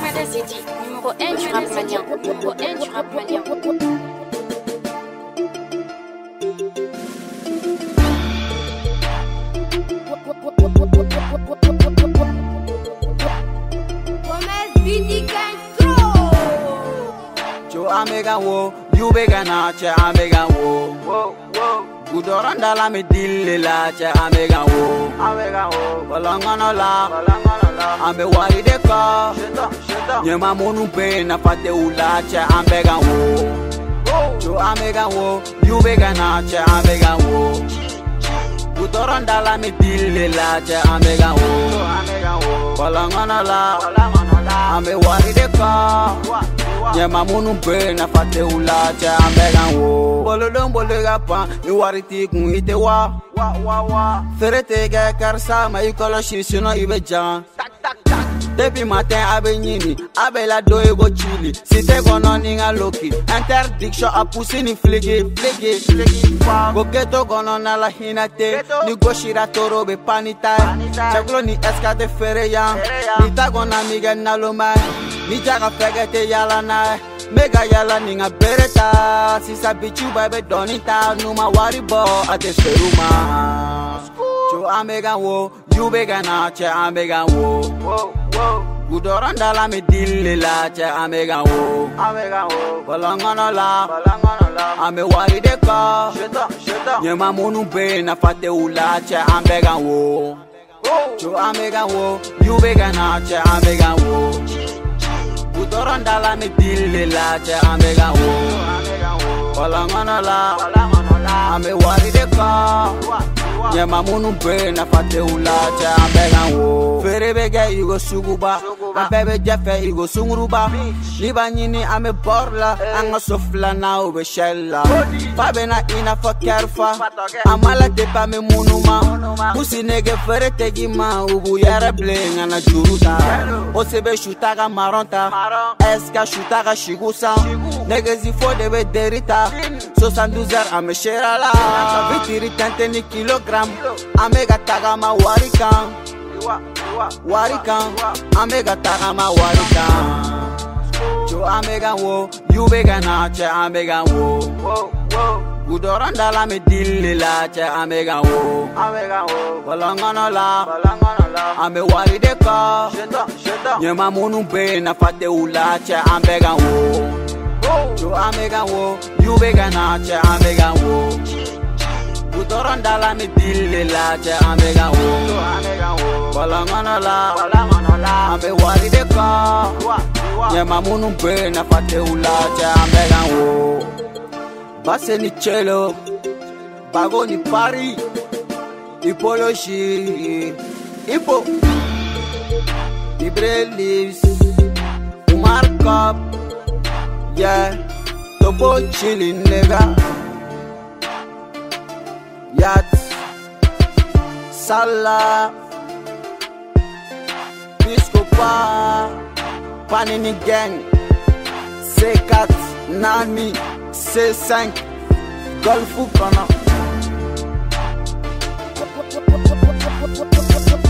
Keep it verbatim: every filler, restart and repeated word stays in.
City, numéro un du rap malien, numéro un du rap malien. Amega wo, you bega na che amega wo. Wo wo. Gudoranda la me dille la che amega wo. Amega wo. Balangana la, balangana la. Ambe wari de ka. Sheta, sheta. Nyema monu pe na fate ula che amega wo. Jo amega wo, you bega na che amega wo. Gudoranda la me dille la che amega wo. Amega wo. Balangana la, balangana la. Ambe wari de ka. Nyema munu pe na fate ula cha ambegan wo. Bolo don bolo gapa ni wariti kun ite wa wa wa wa. Ferete ga karsa ma ikolo shisino ibeja. Tak tak tak. Depuis matin abe nyini abe la do ego chili. Site kono ninga loki. Interdiction a poussé ni flege flege flege. Goketo kono na la hinate. Ni goshira toro be panita. Chaglo ni eskate fereya. Ni tagona miga na loma. Ni jaga fegete yala na mega yala ninga bereta sisa bichu babe donita numa wari bo ate seruma cho amega wo you bega na che amega wo wo wo gudoranda la me dille la che amega wo amega wo balangana la balangana la ame wari de ka sheta sheta nyema monu be na fate ula che amega wo cho amega wo you bega na che amega wo Gudoranda la me dille la che amega wo. Balangana la, ame wari de ka. Nyema munu pe na fate ula che amega wo. Ferebege igo suguba, abebe jefe igo sunguruba. Liba nyini ame borla, anga sofla na ube shella. Fabe na ina fa kerfa, amala te pa me munuma. Pusi nege fere tegi ma ubu yere blenga na juruta. Osebe shutaga maronta, eska shutaga shigusa. Nege zifo debe derita, soixante-douze heures ame sherala. Vitiri tente ni kilogram, amega taga ma warikan. Warikan, amega taga ma warikan. Jo amega wo, you bega na che amega wo. Gudoranda la me dille la che amega wo. Amega wo. Balangana la, balangana la. Ame wari de ka. Sheta, sheta. Nyema munu pe na fate ula che amega wo. Jo amega wo, you bega na che amega wo. Gudoranda la me dille la che amega wo. Amega wo. Balangana la, balangana la. Ame wari de ka. Nyema munu pe na fate ula che amega wo. Base ni chelo, bago ni pari, ipolo shi, ipo, Ibre leaves, Umar cup, yeah, topo chillin nigga, yat, sala, disco pa, panini gang, sekat, nani. C cinq Golf Kana.